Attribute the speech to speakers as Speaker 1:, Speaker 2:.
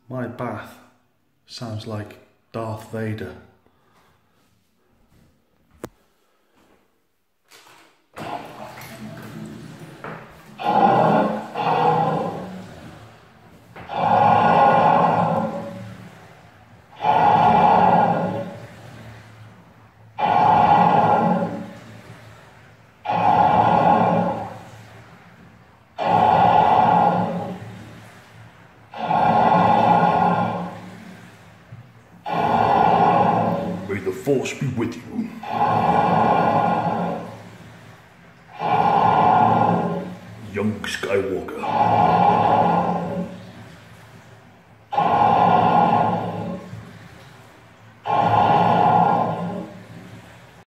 Speaker 1: My bath sounds like Darth Vader. May the Force be with you. Young Skywalker.